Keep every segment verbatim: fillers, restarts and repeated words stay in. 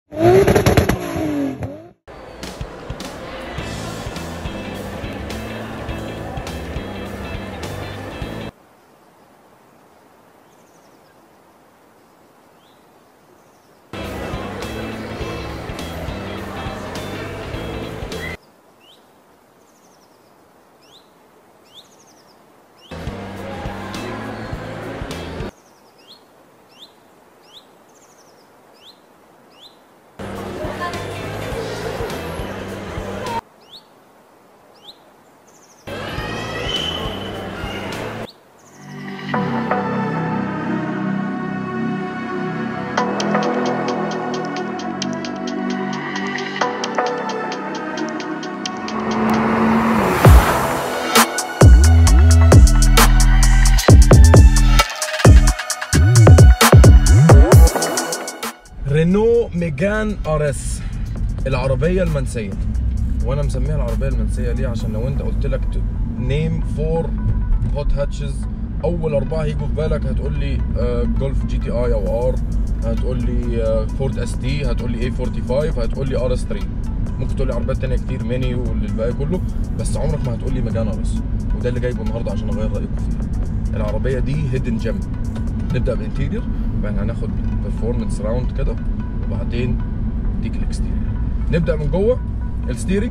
رينو ميجان ار اس، العربيه المنسيه. وانا مسميها العربيه المنسيه ليه؟ عشان لو انت قلت لك نيم فور هوت هاتشز، اول اربعه هيجوا في بالك هتقول لي جولف جي تي اي او ار، هتقول لي فورد اس تي، هتقول لي اي خمسة وأربعين، هتقول لي ار اس ثلاثة. ممكن تقول لي عربيات ثانيه كتير ميني والباقي كله، بس عمرك ما هتقول لي ميجان ار اس. وده اللي جايبه النهارده عشان اغير رايكم فيه. العربيه دي هيدن جيم. نبدا بالانتيريور، بعدين هناخد برفورمانس راوند كده، وبعدين اديك الاكستيريور. نبدا من جوه. الستيرنج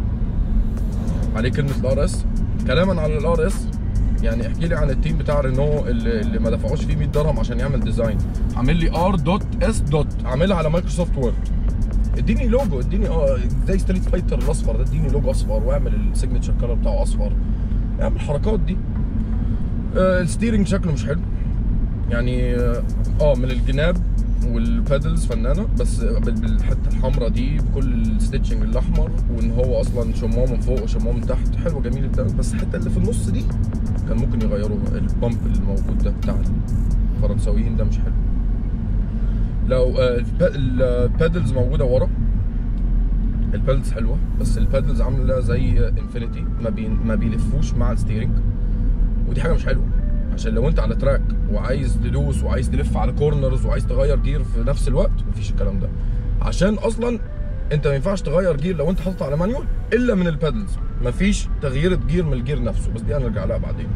عليه كلمه الار اس. كلاما على الار اس، يعني احكي لي عن التيم بتاع رينو اللي, اللي ما دفعوش فيه مية درهم عشان يعمل ديزاين. عامل لي ار دوت اس دوت، عاملها على مايكروسوفت وورد. اديني لوجو، اديني اه زي ستريت فايتر الاصفر ده، اديني لوجو اصفر واعمل السيجنتشر كلر بتاعه اصفر، اعمل الحركات دي. آه الستيرنج شكله مش حلو يعني، اه من الجناب والبادلز فنانه، بس بالحته الحمراء دي بكل الستيتشنج الاحمر، وان هو اصلا شموع من فوق وشموع من تحت، حلوه جميله التمام. بس الحته اللي في النص دي كان ممكن يغيروها. البامب اللي موجود ده بتاع الفرنساويين ده مش حلو. لو البادلز موجوده ورا، البادلز حلوه، بس البادلز عامله زي انفينيتي، ما بي ما بيلفوش مع الستيرنج، ودي حاجه مش حلوه. عشان لو انت على تراك وعايز تدوس وعايز تلف على كورنرز وعايز تغير جير في نفس الوقت، مفيش الكلام ده. عشان اصلا انت ما ينفعش تغير جير لو انت حاطط على مانيول الا من البادلز، مفيش تغيير جير من الجير نفسه، بس دي هنرجع لها بعدين.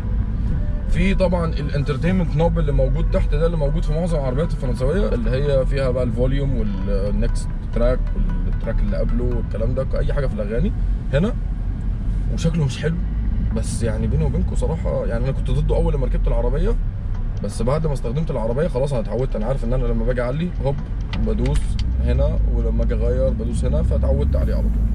في طبعا الانترتينمنت نوب اللي موجود تحت ده، اللي موجود في معظم العربيات الفرنسويه، اللي هي فيها بقى الفوليوم والنكست تراك والتراك اللي قبله والكلام ده، اي حاجه في الاغاني هنا. وشكله مش حلو، بس يعني بيني وبينكم صراحه، يعني انا كنت ضده اول لما ركبت العربيه، بس بعد ما استخدمت العربيه خلاص انا اتعودت. انا عارف ان انا لما باجي اعلي هوب بدوس هنا، ولما اجي اغير بدوس هنا، فاتعودت عليه على طول.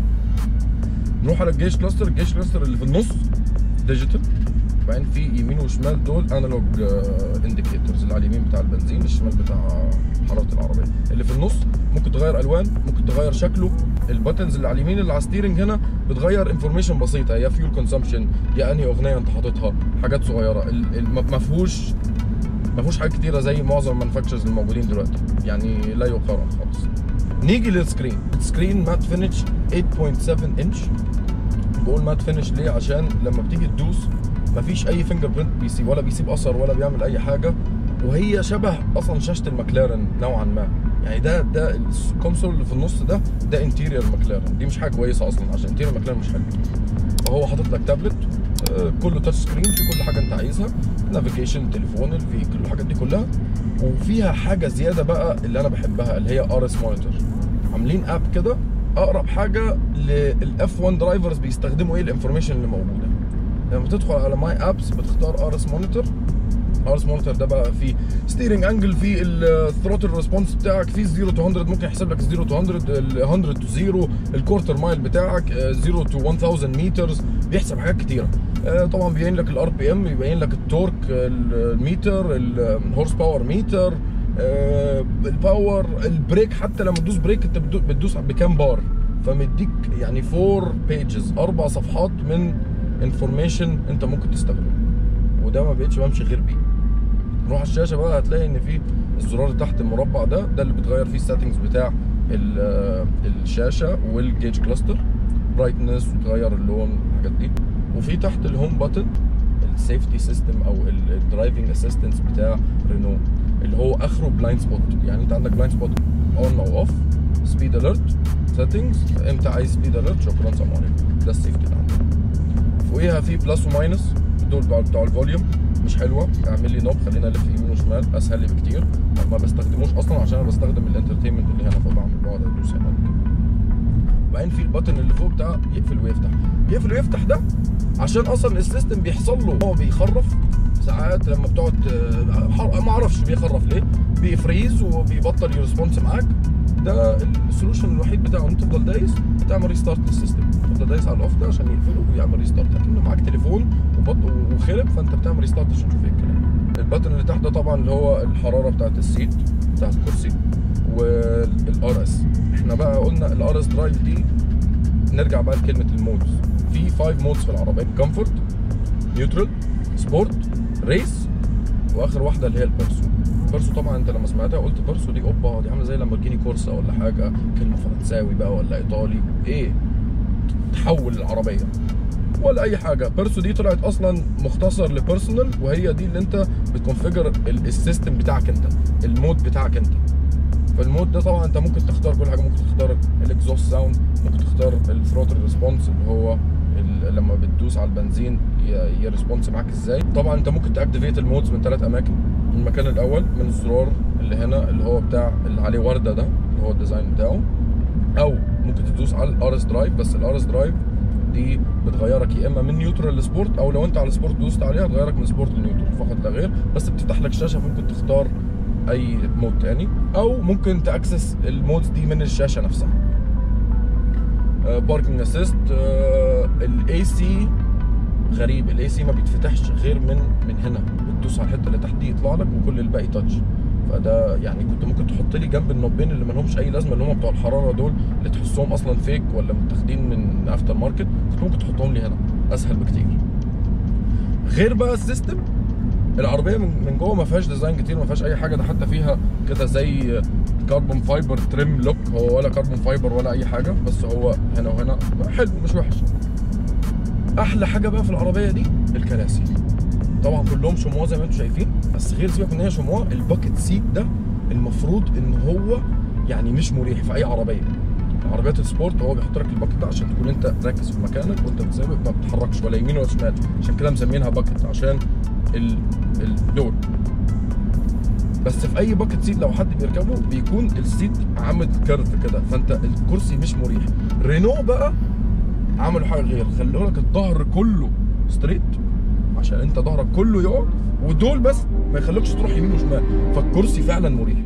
نروح على الجيش كلاستر. الجيش كلاستر اللي في النص ديجيتال، وبعدين في يمين وشمال دول انالوج انديكيتورز، اللي على اليمين بتاع البنزين، الشمال بتاع حراره العربيه. اللي في النص ممكن تغير الوان، ممكن تغير شكله. الباتنز اللي على اليمين اللي على الستيرنج هنا بتغير انفورميشن بسيطه، يا فيول كونسامشن، يا انهي اغنيه انت حاططها، حاجات صغيره. ما فيهوش ما فيهوش حاجات كتيره زي معظم المانيفاكتشرز الموجودين دلوقتي، يعني لا يقارن خالص. نيجي للسكرين. السكرين مات فينش ثمانية فاصلة سبعة انش. بقول مات فينش ليه؟ عشان لما بتيجي تدوس مفيش اي فينجر برنت بيسيب، ولا بيسيب اثر، ولا بيعمل اي حاجه. وهي شبه اصلا شاشه المكلارن نوعا ما، يعني ده ده الكونسول اللي في النص ده ده انتيريور مكلارن. دي مش حاجه كويسه اصلا، عشان انتيريور مكلارن مش حلو. فهو حاطط لك تابلت كله تاتش سكرين، في كل حاجه انت عايزها، نافيجيشن، تليفون، الفيكل، الحاجات دي كلها. وفيها حاجه زياده بقى اللي انا بحبها، اللي هي ار اس مونيتور. عاملين اب كده اقرب حاجه للاف واحد درايفرز بيستخدموا ايه الانفورميشن اللي موجوده. لما تدخل على ماي ابس بتختار ار اس مونيتور. ار اس مونيتور ده بقى فيه ستيرنج انجل، فيه الثروتل ريسبونس بتاعك، فيه صفر تو مية، ممكن يحسب لك صفر تو مية، ال مية تو صفر، الكورتر مايل بتاعك، صفر تو ألف مترز، بيحسب حاجات كتيره. طبعا بيبين لك الار بي ام، بيبين لك التورك الميتر، الهورس باور ميتر، الباور، البريك. حتى لما تدوس بريك انت بتدوس بكام بار. فمديك يعني فور بيجز، اربع صفحات من انفورميشن انت ممكن تستخدمه، وده ما بقتش بمشي غير بيه. نروح على الشاشه بقى، هتلاقي ان في الزرار تحت المربع ده، ده اللي بتغير فيه السيتنجز بتاع الشاشه والجيج كلاستر، برايتنس، وتغير اللون، الحاجات دي. وفي تحت الهوم بutton السيفتي سيستم او الدرايفنج اسيستنس بتاع رينو، اللي هو اخره بلايند سبوت. يعني انت عندك بلايند سبوت اون او اوف، سبيد سبيد اليرت سيتنجز، امتى عايز سبيد اليرت، شكرا سلام عليكم. ده السيفتي اللي عندنا. فوقيها في بلس وماينس، دول بتوع الفوليوم مش حلوه، اعمل لي نوب خلينا الف يمين وشمال اسهل لي بكتير، ما بستخدموش اصلا عشان انا بستخدم الانترتينمنت اللي هنا فبعمل بقعد ادوس هنا. وبعدين في البutton اللي فوق ده يقفل ويفتح، يقفل ويفتح ده عشان اصلا السيستم بيحصل له هو بيخرف ساعات لما بتقعد، ما اعرفش بيخرف ليه، بيفريز وبيبطل يرسبونس معاك. ده السولوشن الوحيد بتاعه انت تفضل دايس تعمل ريستارت للسيستم، تفضل دايس على الاوف ده عشان يقفله ويعمل ريستارت، لكنه معاك تليفون وخرب فانت بتعمل ريستارت عشان تشوف ايه الكلام. الباتن اللي تحت ده طبعا اللي هو الحراره بتاعت السيت بتاعت الكرسي والار اس. احنا بقى قلنا الار اس درايف دي، نرجع بقى لكلمه المودز. في خمسة مودز في العربيه: كومفورت، نيوترال، سبورت، ريس، واخر واحده اللي هي البيرسو. البيرسو طبعا انت لما سمعتها قلت بيرسو دي اوبا، دي عامله زي لما تجيني كورسا ولا حاجه، كلمه فرنساوي بقى ولا ايطالي، ايه تحول العربيه ولا اي حاجه. بيرسو دي طلعت اصلا مختصر لبيرسونال، وهي دي اللي انت بتكونفيجر السيستم بتاعك انت، المود بتاعك انت. فالمود ده طبعا انت ممكن تختار كل حاجه، ممكن تختار الاكزوست ساوند، ممكن تختار الثروتل ريسبونس اللي هو لما بتدوس على البنزين يرسبونس معاك ازاي. طبعا انت ممكن تاكتيفيت المودز من ثلاث اماكن. المكان الاول من الزرار اللي هنا اللي هو بتاع اللي عليه ورده ده اللي هو الديزاين بتاعه، او ممكن تدوس على الار اس درايف. بس الار اس درايف دي بتغيرك يا اما من نيوترال لسبورت، او لو انت على سبورت دوست عليها تغيرك من سبورت لنيوترال فقط لا غير، بس بتفتح لك شاشه ممكن تختار اي مود تاني، او ممكن تاكسس المودز دي من الشاشه نفسها. باركنج اسيست، الاي سي غريب، الاي سي ما بيتفتحش غير من من هنا، بتدوس على الحته اللي تحت دي يطلع لك وكل الباقي تاتش. فده يعني كنت ممكن تحط لي جنب النوبين اللي ما لهمش اي لازمه اللي هم بتوع الحراره دول اللي تحسهم اصلا فيك ولا متاخدين من افتر ماركت، كنت ممكن تحطهم لي هنا اسهل بكتير. غير بقى السيستم، العربيه من من جوه ما فيهاش ديزاين كتير، ما فيهاش اي حاجه، ده حتى فيها كده زي كاربون فايبر تريم لوك، هو ولا كاربون فايبر ولا اي حاجه، بس هو هنا وهنا حلو مش وحش. احلى حاجه بقى في العربيه دي الكراسي، طبعا كلهم شمواه زي ما انتم شايفين، بس غير سيبك ان هي شمواه، الباكت سيت ده المفروض ان هو يعني مش مريح في اي عربيه. عربيات السبورت هو بيحط لك الباكت ده عشان تكون انت راكز في مكانك وانت بتسابق ما بتتحركش ولا يمين ولا شمال، عشان كده مسمينها باكت عشان الدور. بس في اي باكت سيت لو حد بيركبه بيكون السيت عامل كيرف كده، فانت الكرسي مش مريح. رينو بقى عملوا حاجه غير، خلوا لك الظهر كله ستريت عشان انت ظهرك كله يقعد، ودول بس ما يخلوكش تروح يمين وشمال، فالكرسي فعلا مريح.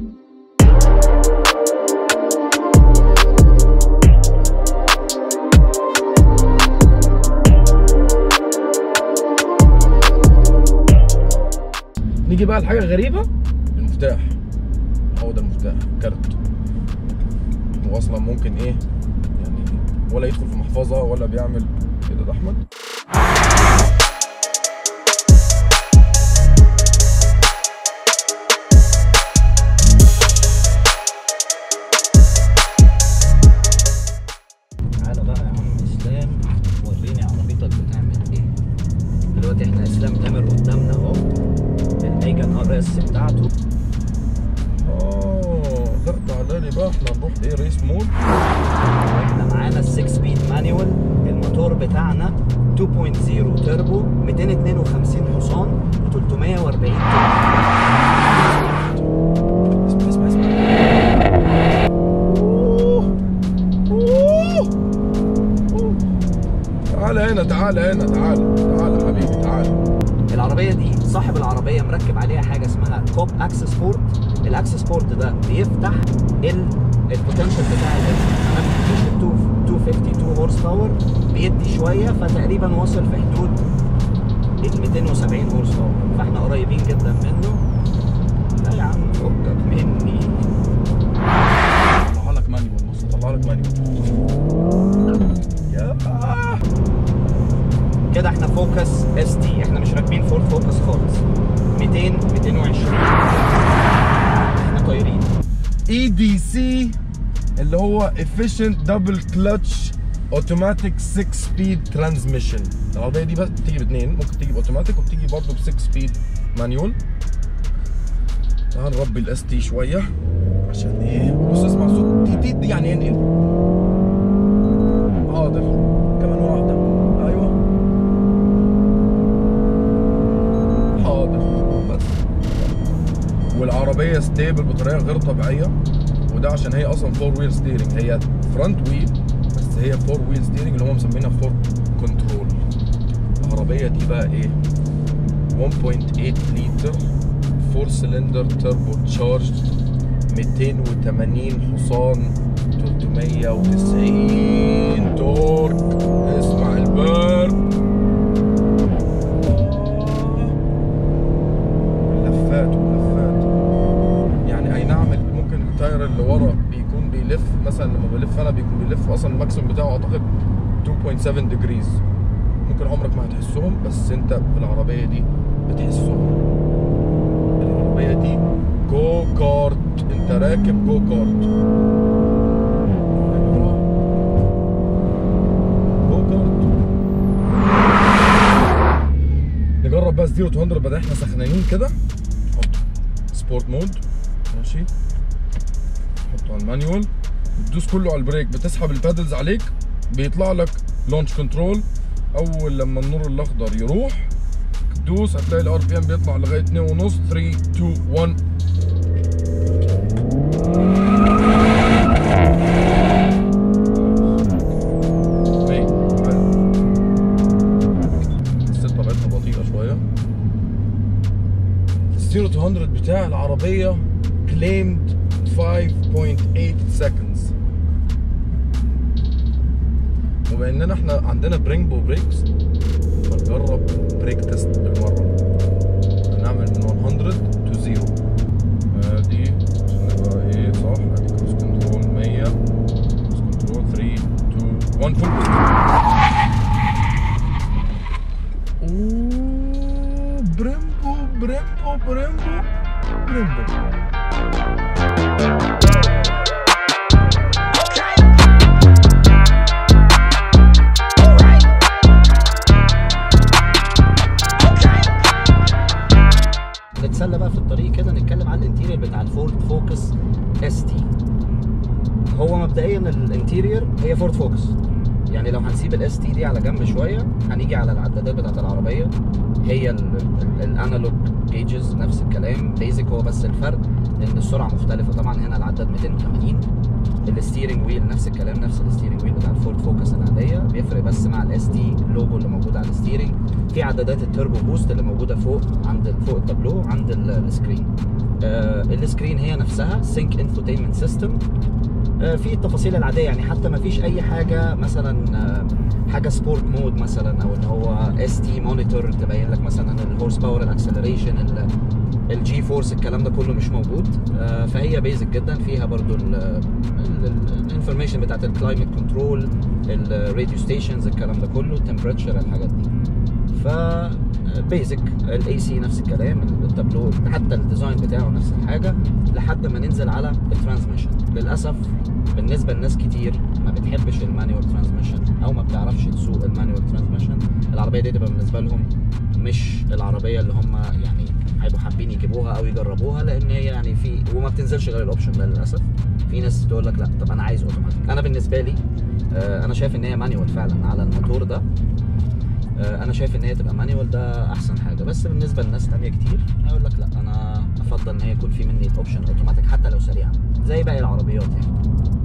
نيجي بقى لحاجه غريبه، المفتاح. هو ده المفتاح كارت، واصلا ممكن ايه يعني ولا يدخل في محفظه ولا بيعمل كده. ده احمد تعالى بقى يا عم اسلام وريني عربيتك بتعمل ايه. دلوقتي احنا اسلام تامر قدامنا اهو الميجان ار اس بتاعته. اه لا تعالى لي بقى، احنا هنروح ايه ريس مود. احنا معانا السكس سبيد مانيوال، الموتور بتاعنا اتنين نقطة صفر تربو، ميتين واتنين وخمسين حصان وتلتمية واربعين كيلو. اسمع اسمع اسمع تعالى هنا تعالى هنا تعالى تعالى حبيبي تعالى. العربية دي صاحب العربية مركب عليها حاجة اسمها كوب اكسس بورت. الاكسس بورت ده بيفتح البوتنشال بتاع الانجن. انا بتديش ميتين واتنين هورس باور، بيدي شوية فتقريبا واصل في حدود ال ميتين وسبعين هورس باور، فاحنا قريبين جدا منه. لا يا عم فكك مني. طلع لك مانيوال، بص طلع لك مانيوال. يا كده احنا فوكس اس تي، احنا مش راكبين فورد فوكس خالص. ميتين ميتين وعشرين احنا طايرين. اي دي سي اللي هو efficient double clutch automatic six speed transmission. العربيه دي بس بتيجي باثنين، ممكن تيجي باوتوماتيك وبتيجي برضه ب six speed مانيول. تعال نربي الاس تي شويه عشان ايه، بص اسمع صوت تي سبيد دي يعني انقل. حاضر كمان واحده. ايوه حاضر بس. والعربيه ستيبل بطريقه غير طبيعيه، وده عشان هي اصلا فور ويل ستيرنج. هي فرونت ويل بس هي فور ويل ستيرنج اللي هم مسمينها فور كنترول. العربيه دي بقى ايه؟ واحد فاصلة ثمانية لتر فور سلندر تربو تشارج، مئتين وثمانين حصان، ثلاثمية وتسعين تورك. اسمع البرق واللفات واللفات. يعني اي نعم ممكن التاير اللي ورا بيكون بيلف، مثلا لما بلف انا بيكون بيلف اصلا الماكسيمم بتاعه اعتقد اتنين فاصلة سبعة ديجريز، ممكن عمرك ما هتحسهم، بس انت في العربيه دي بتحسهم. العربيه دي جو كارت، انت راكب جو كارت. جو كارت. نجرب بقى صفر تو مية بدل احنا سخنانين كده. حط سبورت مود ماشي، حطه على المانيوال، بتدوس كله على البريك، بتسحب البادلز عليك، بيطلع لك لونش كنترول. اول لما النور الاخضر يروح دوس هتلاقي الار بي ام بيطلع لغايه اتنين ونص. ثلاثة اتنين واحد. السته بقتها بطيئه شويه. صفر تو مية بتاع العربيه claimed خمسة فاصلة تمانية seconds. وبما اننا احنا عندنا برينجبو بريكس فنجرب بريك تيست بالمره. هنعمل من مية تو صفر. ادي عشان نبقى ايه صح. ادي كروز كنترول مية، كروز كنترول ثلاثة اتنين واحد فول بوست. اوه بريمبو بريمبو بريمبو بريمبو. نتسلى بقى في الطريق كده، نتكلم على الانتيريور بتاع الفورد فوكس اس تي. هو مبدئيا الانتيريور هي فورد فوكس، يعني لو هنسيب الاس تي دي على جنب شويه هنيجي على العدادات بتاعت العربيه. هي الانالوج جيجز نفس الكلام بيزك، هو بس الفرق ان السرعه مختلفه. طبعا هنا العداد مئتين وثمانين. الستيرنج ويل نفس الكلام، نفس الستيرنج ويل بتاع الفورد فوكس العاديه، بيفرق بس مع الاس تي اللوجو اللي موجود على الستيرنج. في عدادات التربو بوست اللي موجوده فوق عند فوق التابلو عند السكرين. آه السكرين هي نفسها سينك انفوتينمنت سيستم. آه في التفاصيل العاديه، يعني حتى ما فيش اي حاجه مثلا آه حاجه سبورت مود مثلا، او اللي هو اس تي مونيتور تبين لك مثلا الهورس باور، الاكسلريشن، الجي فورس، الكلام ده كله مش موجود. آه فهي بيزك جدا. فيها برضو الانفورميشن بتاعت الكلايمت كنترول، الراديو ستيشنز، الكلام ده كله، التمبريتشر، الحاجات دي. ف بيزك. الاي سي نفس الكلام، التابلو حتى الديزاين بتاعه نفس الحاجه، لحد ما ننزل على الترانسميشن. للاسف بالنسبه لناس كتير ما بتحبش المانيوال ترانسميشن او ما بتعرفش تسوق المانيوال ترانسميشن، العربيه دي تبقى بالنسبه لهم مش العربيه اللي هم يعني هيبقوا حابين يجيبوها او يجربوها، لان هي يعني في وما بتنزلش غير الاوبشن ده للاسف. في ناس تقول لك لا طب انا عايز اوتوماتيك. انا بالنسبه لي انا شايف ان هي مانيوال فعلا على الموتور ده. انا شايف ان هي تبقى مانيوال ده احسن حاجه، بس بالنسبه لناس ثانيه كتير هيقول لك لا انا افضل ان هي يكون في مني اوبشن اوتوماتيك حتى لو سريعه زي باقي العربيات يعني.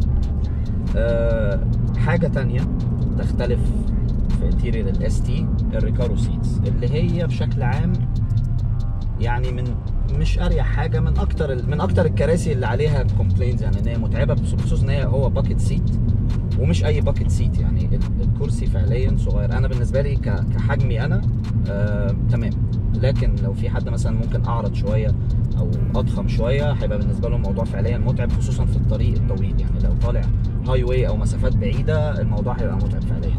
أه حاجه ثانيه تختلف في انتيريور الاس تي، الريكارو سيتس اللي هي بشكل عام يعني من مش اريح حاجه، من اكتر من اكتر الكراسي اللي عليها كومبلينز، يعني ان هي متعبه بخصوص ان هي هو باكيت سيت ومش اي باكيت سيت. يعني الكرسي فعليا صغير. انا بالنسبه لي كحجمي انا آه تمام، لكن لو في حد مثلا ممكن اعرض شويه او اضخم شويه هيبقى بالنسبه له الموضوع فعليا متعب، خصوصا في الطريق الطويل. يعني لو طالع هاي واي او مسافات بعيده الموضوع هيبقى متعب فعليا.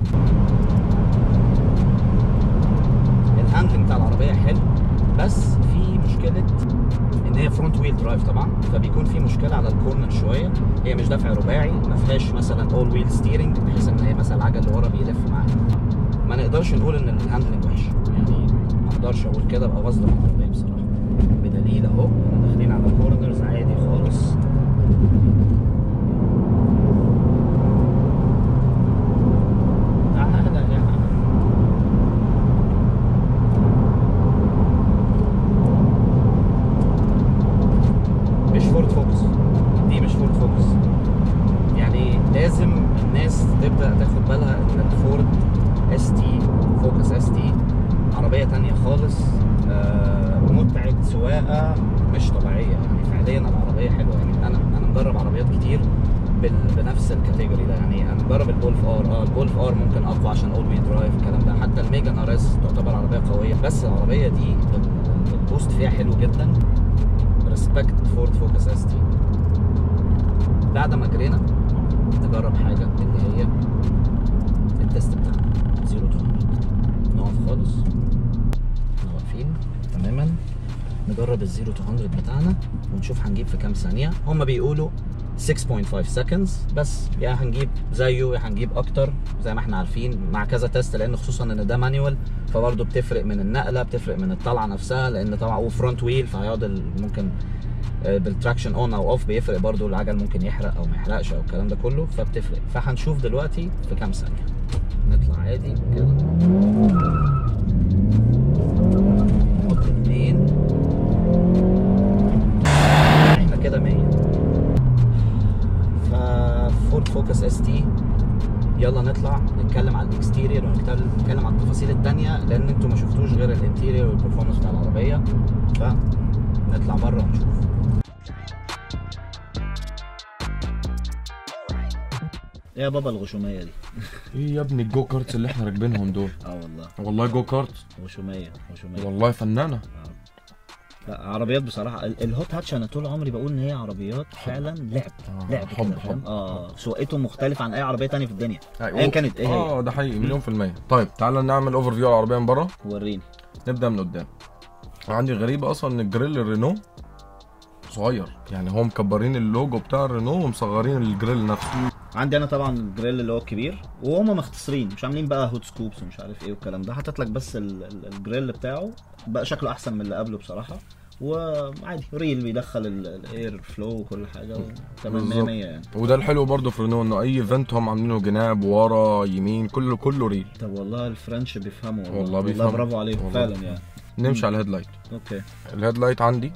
الهاندلنج بتاع العربيه حلو، بس في مشكله ان هي فرونت ويل درايف طبعا، فبيكون في مشكله على الكورنر شويه. هي مش دفع رباعي، ما فيهاش مثلا اول ويل ستيرنج بحيث ان هي مثلا العجل اللي ورا بيلف معاها. ما نقدرش نقول ان الهاندلنج وحش، يعني ما اقدرش اقول كده ابقى بظلم العربيه بصراحه. بدليل اهو داخلين على كورنرز عادي خالص. خالص. آه متعه سواقه مش طبيعيه يعني، فعليا العربيه حلوه يعني. انا انا مجرب عربيات كتير بنفس الكاتيجوري ده يعني. انا مجرب الجولف ار، اه الجولف ار ممكن اقوى عشان اول ويل درايف الكلام ده، حتى الميجان ار اس تعتبر عربيه قويه، بس العربيه دي البوست فيها حلو جدا. ريسبكت فورد فوكس اس تي. بعد ما جرينا نجرب حاجه اللي هي التست بتاعنا صفر تو مية. نقف خالص، احنا واقفين تماما، نجرب الزيرو تو مية بتاعنا ونشوف هنجيب في كام ثانيه. هما بيقولوا ستة فاصلة خمسة seconds، بس يا هنجيب زيه يا هنجيب اكتر زي ما احنا عارفين مع كذا تيست، لان خصوصا ان ده مانيوال فبرضه بتفرق من النقله، بتفرق من الطلعه نفسها، لان طبعا هو فرونت ويل فهيقعد ممكن بالتراكشن اون او اوف بيفرق برضه، العجل ممكن يحرق او ما يحرقش او الكلام ده كله فبتفرق. فهنشوف دلوقتي في كام ثانيه. نطلع عادي كده، نحط اتنين، احنا كده مية. فورد فوكس اس تي. يلا نطلع نتكلم على الاكستيرير ونتكلم على التفاصيل التانية، لان انتوا ما شفتوش غير الانتيرير والبرفورمانس بتاع العربية. فنطلع بره ونشوف. ايه يا بابا الغشومية دي؟ ايه يا ابني الجو كارتس اللي احنا راكبينهم دول؟ اه والله والله جو كارت غشومية غشومية والله فنانة. اه لا عربيات بصراحة. الهوت هاتش انا طول عمري بقول ان هي عربيات فعلا لعب آه لعب حب كده، حب اه سواقته مختلفة عن اي عربية تانية في الدنيا ايا ايا كانت ايه هي. اه ده حقيقي مليون في المية. طيب تعالى نعمل اوفر فيو على العربية من بره. وريني. نبدأ من قدام. عندي غريبة اصلا ان الجريل الرينو صغير، يعني هم مكبرين اللوجو بتاع الرينو ومصغرين الجريل نفسه. عندي انا طبعا الجريل اللي هو الكبير، وهم مختصرين مش عاملين بقى هوت سكوبس ومش عارف ايه والكلام ده، حاطط لك بس ال- ال- الجريل بتاعه بقى شكله احسن من اللي قبله بصراحه، وعادي ريل بيدخل الاير فلو وكل حاجه تمام مية مية يعني. وده الحلو برضه في رينو انه اي ايفنت هم عاملينه جناب ورا يمين كله كله ريل. طب والله الفرنش بيفهموا والله, والله بيفهموا برافو عليهم فعلا يعني. نمشي على الهيد لايت. اوكي الهيد لايت عندي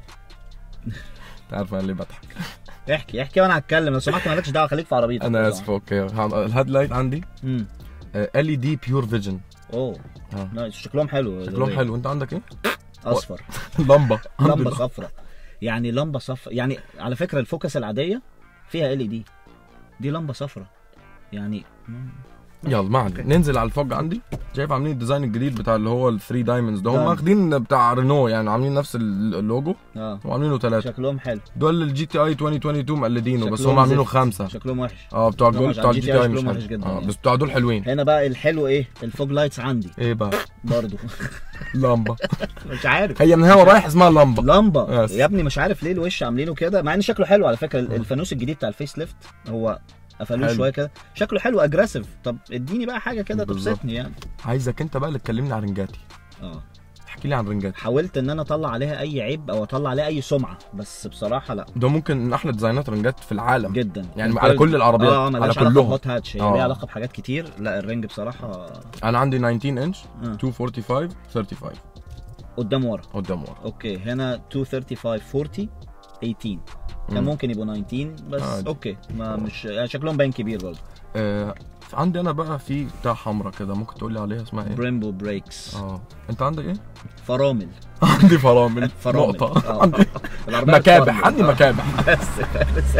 انت عارف انا ليه بضحك. احكي احكي وانا هتكلم لو سمحت، مالكش دعوه خليك في عربيتك. انا اسف. اوكي الهيد لايت عندي امم ال اي دي بيور فيجن. اوه اه نايس، شكلهم حلو. شكلهم حلو. انت عندك ايه؟ اصفر. لمبه لمبه صفراء يعني، لمبه صفراء يعني. على فكره الفوكس العاديه فيها ال اي دي، دي لمبه صفراء يعني. يلا ما علينا. ننزل على الفوج. عندي شايف عاملين الديزاين الجديد بتاع اللي هو الثري دايموندز ده، هم واخدين بتاع رينو يعني، عاملين نفس اللوجو اه وعاملينه ثلاثه. شكلهم حلو. دول الجي تي اي ألفين واتنين وعشرين مقلدينه، بس هم عاملينه خمسه. شكلهم وحش. اه بتوع الجول بتوع الجي تي اي مش وحش جدا اه يعني. بس بتوع دول حلوين. هنا بقى الحلو ايه؟ الفوج لايتس عندي ايه بقى؟ برضو لمبه مش عارف هي من هوا رايح اسمها لمبه لمبه يس. يا ابني مش عارف ليه الوش عاملينه كده، مع ان شكله حلو على فكره. الفانوس الجديد بتاع الفيس ليفت هو قفلوه شويه كده، شكله حلو اجريسيف. طب اديني بقى حاجه كده تبسطني يعني. عايزك انت بقى اللي تكلمني عن رنجاتي. اه احكي لي عن رنجاتي. حاولت ان انا اطلع عليها اي عيب او اطلع عليها اي سمعه، بس بصراحه لا. ده ممكن من احلى ديزاينات رنجات في العالم جدا يعني، على كل العربيات. اه على كلهم. هوت هاتش هي ليها علاقه بحاجات كتير. لا الرنج بصراحه. انا عندي تسعتاشر انش آه. مئتين وخمسة وأربعين خمسة وثلاثين قدام ورا. قدام ورا. اوكي هنا مئتين وخمسة وثلاثين أربعين ثمانية عشر كان مم. ممكن يبقوا تسعتاشر بس عادي. اوكي ما مش يعني شكلهم باين كبير برضه. آه عندي انا بقى في بتاع حمرا كده، ممكن تقول لي عليها اسمها ايه؟ بريمبو بريكس. اه انت عندك ايه؟ فرامل. عندي فرامل. فرامل. نقطة. آه. عندي مكابح. عندي مكابح. بس بس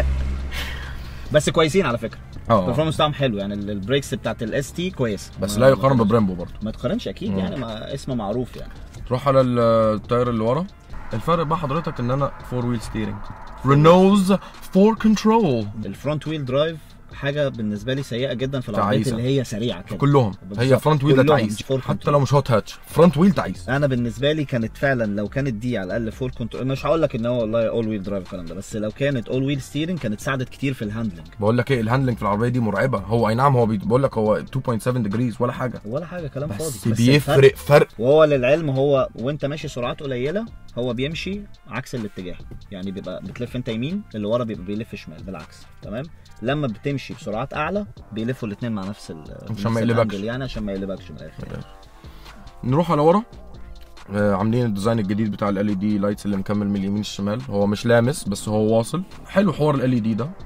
بس كويسين على فكره. اه البرفورمانس بتاعهم حلو يعني. البريكس بتاعت الاس تي كويسه، بس لا يقارن ببريمبو برضه. ما تقارنش اكيد مم. يعني، ما اسمه معروف يعني. تروح على التاير اللي ورا. الفرق بقى حضرتك ان انا فور ويل ستيرنج، رينوز فور كنترول. الفرونت ويل درايف حاجه بالنسبه لي سيئه جدا في العربيات تعيسة. اللي هي سريعه كده كلهم هي فرونت ويل كلهم تعيس، فور حتى كنترول. لو مش هوت هاتش فرونت ويل تعيس. انا بالنسبه لي كانت فعلا لو كانت دي على الاقل فور كنترول، مش هقول لك ان هو والله اول ويل درايف الكلام ده، بس لو كانت اول ويل ستيرنج كانت ساعدت كتير في الهاندلنج. بقول لك ايه، الهاندلنج في العربيه دي مرعبه. هو اي نعم هو بيقول لك هو اتنين فاصلة سبعة ديجريز ولا حاجه، ولا حاجه كلام فاضي، بس بيفرق فرق. وهو للعلم هو وانت ماشي سرعات قليله هو بيمشي عكس الاتجاه يعني، بيبقى بتلف انت يمين اللي ورا بيبقى بيلف شمال بالعكس تمام. لما بتمشي بسرعات اعلى بيلفوا الاثنين مع نفس ال عشان ما يقلبكش يعني، عشان ما يقلبكش من الاخر يعني. نروح على ورا. آه عاملين الديزاين الجديد بتاع ال اي دي لايتس اللي مكمل من اليمين الشمال، هو مش لامس بس هو واصل. حلو حوار ال اي دي ده،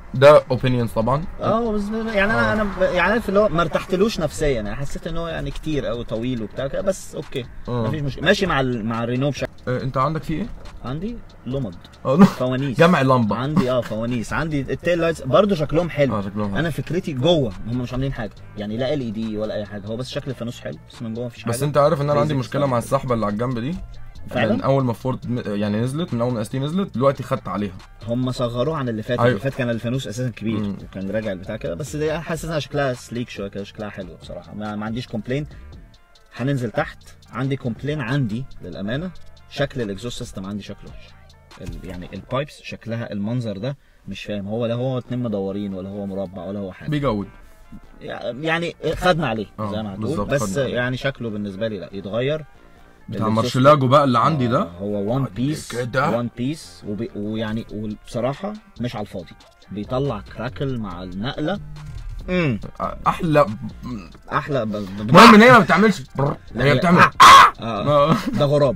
ده اوبينيونز طبعا. اه بس يعني انا انا يعني عارف اللي هو ما ارتحتلوش نفسيا يعني، حسيت ان هو يعني كتير قوي طويل وبتاع كده، بس اوكي مفيش مشكله، ماشي مع ال... مع الرينو بشكل. آه انت عندك فيه ايه؟ عندي لمض اه فوانيس جمع لمبه. عندي اه فوانيس، عندي التيل لايتس برضه شكلهم حلو. اه شكلهم حلو. انا فكرتي جوه هم مش عاملين حاجه يعني، لا ال اي دي ولا اي حاجه، هو بس شكل الفانوس حلو، بس من جوه مفيش حاجه. بس انت عارف ان انا عندي Basic مشكله مع السحبه اللي على الجنب دي فعلا؟ من اول ما فورد يعني نزلت، من اول ما اس تي نزلت دلوقتي خدت عليها. هم صغروها عن اللي فات. أيوة. اللي فات كان الفانوس اساسا كبير مم. وكان راجع البتاع كده، بس دي حاسس انها شكلها سليك شويه كده، شكلها حلو بصراحه، ما, ما عنديش كومبلين. هننزل تحت، عندي كومبلين عندي للامانه، شكل الاكزوست سيستم عندي شكله وحش. يعني البايبس شكلها المنظر ده مش فاهم، هو لا هو اتنين مدورين ولا هو مربع ولا هو حاجه، بيجود يعني خدنا عليه زي ما هتقول، بس يعني شكله بالنسبه لي لا يتغير. بتاع مارشلاجو بقى اللي عندي ده آه هو وان بيس كده وان بيس وبي ويعني وبصراحه مش على الفاضي، بيطلع كراكل مع النقله. امم احلى احلى المهم ان هي ما بتعملش هي بتعمل اه ده غراب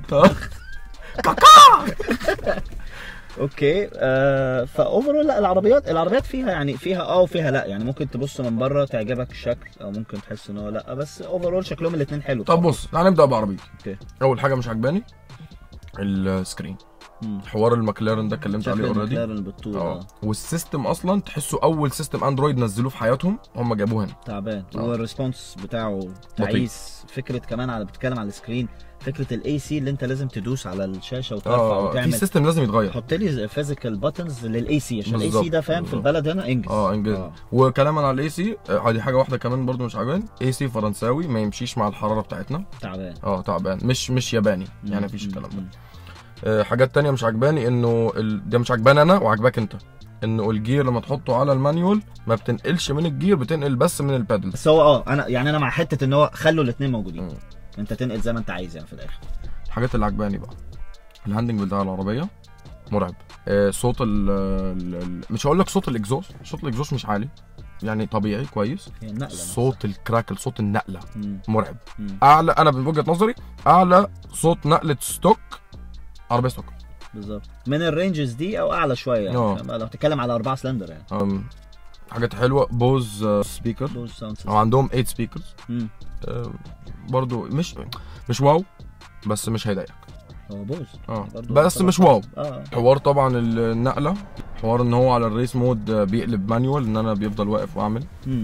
اوكي. آه فاوفرول لا العربيات العربيات فيها يعني فيها اه وفيها لا، يعني ممكن تبص من بره تعجبك الشكل او ممكن تحس ان هو لا، بس اوفرول شكلهم الاثنين حلو. طب بص تعالى نبدا بعربيتي. اوكي. اول حاجه مش عجباني السكرين، حوار المكلارن ده اتكلمت عليه اوريدي. المكلارن بالطول اه، والسيستم اصلا تحسه اول سيستم اندرويد نزلوه في حياتهم هم جابوه هنا تعبان. والريسبونس بتاعه تعيس. فكره كمان على بتتكلم على السكرين، فكره الاي سي اللي انت لازم تدوس على الشاشه وترفع اه وتعمل، في سيستم لازم يتغير. حط لي فيزيكال باتنز للاي سي عشان الاي سي ده فاهم في البلد هنا انجز. اه انجز. آه. وكلاما على الاي سي دي حاجه واحده كمان برضو مش عاجباني، اي سي فرنساوي ما يمشيش مع الحراره بتاعتنا. تعبان اه تعبان مش مش ياباني يعني مفيش الكلام ده. آه حاجات تانية مش عجباني انه ال... ده مش عجباني انا وعجباك انت، انه الجير لما تحطه على المانيول ما بتنقلش من الجير، بتنقل بس من البادل. بس هو اه انا يعني انا مع حته ان هو خلوا الاثنين موجودين. م. انت تنقل زي ما انت عايز يعني في الاخر. الحاجات اللي عجباني بقى الهاندنج بتاع العربيه مرعب. آه صوت ال ال مش هقول لك صوت الاكزوست، صوت الاكزوست مش عالي يعني طبيعي كويس. صوت الكراكل صوت النقله مم. مرعب. مم. اعلى انا بوجهه نظري اعلى صوت نقله ستوك عربيه ستوك بالظبط من الرينجز دي او اعلى شويه يعني. لو بتتكلم على أربعة سلندر يعني أم. حاجات حلوه. بوز سبيكر، بوز ساوند سيستم، او عندهم ثمانية سبيكرز. أه برضو مش مش واو بس مش هيضايقك. هو بوز اه بس مش واو. آه. حوار طبعا النقله، حوار ان هو على الريس مود بيقلب مانيوال، ان انا بيفضل واقف واعمل.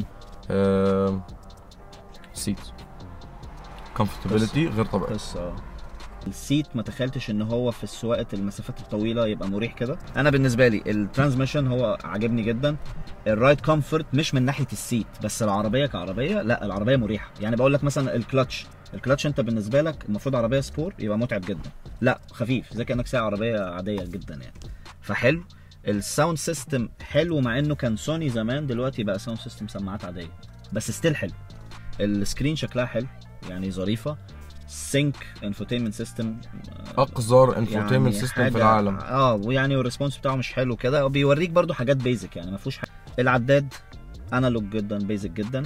آه سيت كومفورتابيلتي غير طبيعي. بس اه السيت ما تخيلتش ان هو في السواقه المسافات الطويله يبقى مريح كده. انا بالنسبه لي الترانسميشن هو عجبني جدا. الرايد كومفورت مش من ناحيه السيت بس، العربيه كعربيه لا العربيه مريحه. يعني بقول لك مثلا الكلتش الكلتش انت بالنسبه لك المفروض عربيه سبور يبقى متعب جدا، لا خفيف زي كانك سايق عربيه عاديه جدا يعني، فحلو. الساوند سيستم حلو مع انه كان سوني زمان، دلوقتي بقى ساوند سيستم سماعات عاديه بس ستيل حلو. السكرين شكلها حلو يعني ظريفه. سينك انفوتينمنت سيستم اقذر انفوتينمنت يعني سيستم في العالم اه ويعني والريسبونس بتاعه مش حلو كده، وبيوريك برضو حاجات بيزك يعني ما فيهوش حاجه. العداد انالوج جدا بيزك جدا.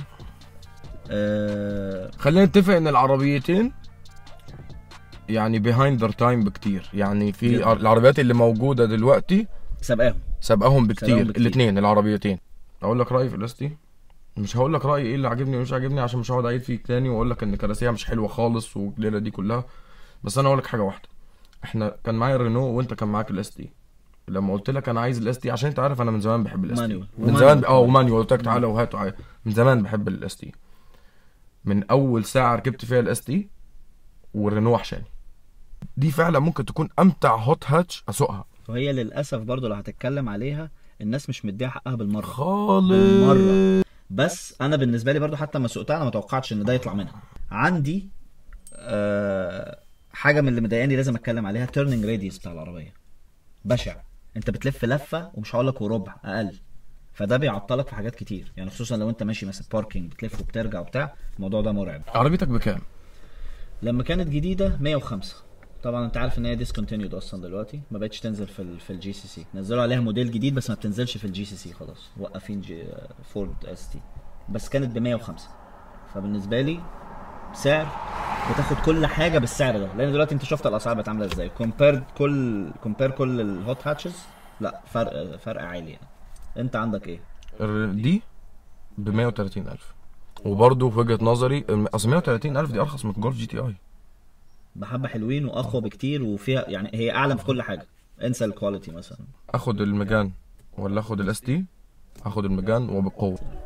آه خلينا نتفق ان العربيتين يعني بيهايند ذير تايم بكتير، يعني في جداً. العربيات اللي موجوده دلوقتي سابقاهم سابقاهم بكتير, بكتير. الاثنين العربيتين. اقول لك رايي في الاس تي، مش هقول لك رايي ايه اللي عاجبني ومش عاجبني عشان مش هقعد اعيد فيك تاني واقول لك ان كراسيها مش حلوه خالص والليله دي كلها، بس انا اقول لك حاجه واحده. احنا كان معايا الرينو وانت كان معاك الاس تي، لما قلت لك انا عايز الاس تي عشان انت عارف انا من زمان بحب الاس تي من زمان اه ومانيوال، قلت لك تعالى وهات وعايز من زمان بحب الاس تي. من اول ساعه ركبت فيها الاس تي والرينو وحشاني. دي فعلا ممكن تكون امتع هوت هاتش اسوقها، وهي للاسف برضو لو هتتكلم عليها الناس مش مديها حقها بالمره خالص بالمره. بس انا بالنسبه لي برضو حتى لما سوقتها انا ما توقعتش ان ده يطلع منها. عندي أه حاجه من اللي مضايقاني لازم اتكلم عليها، تيرنينج راديوس بتاع العربيه بشع. انت بتلف لفه ومش هقول لك وربع اقل، فده بيعطلك في حاجات كتير يعني، خصوصا لو انت ماشي مثلا باركينج بتلف وبترجع وبتاع، الموضوع ده مرعب. عربيتك بكام؟ لما كانت جديده مية وخمسة، طبعا انت عارف ان هي ديسكونتينيود اصلا دلوقتي، ما بقتش تنزل في ال في الجي سي سي، نزلوا عليها موديل جديد بس ما بتنزلش في الجي سي سي خلاص، موقفين جي فورد اس تي، بس كانت ب مية وخمسة. فبالنسبه لي سعر بتاخد كل حاجه بالسعر ده، لان دلوقتي انت شفت الاسعار بقت عامله ازاي كومبير كل كومبير كل الهوت هاتشز، لا فرق فرق عالي يعني. انت عندك ايه؟ ال- دي ب مية وتلاتين ألف، وبرضه في وجهه نظري اصل مية وتلاتين ألف دي ارخص من الجولف جي تي اي بحبه حلوين واقوى بكتير، وفيها يعني هي اعلى في كل حاجه، انسى الكواليتي مثلا. اخد الميجان ولا اخد الاس تي؟ اخد الميجان وبقوه.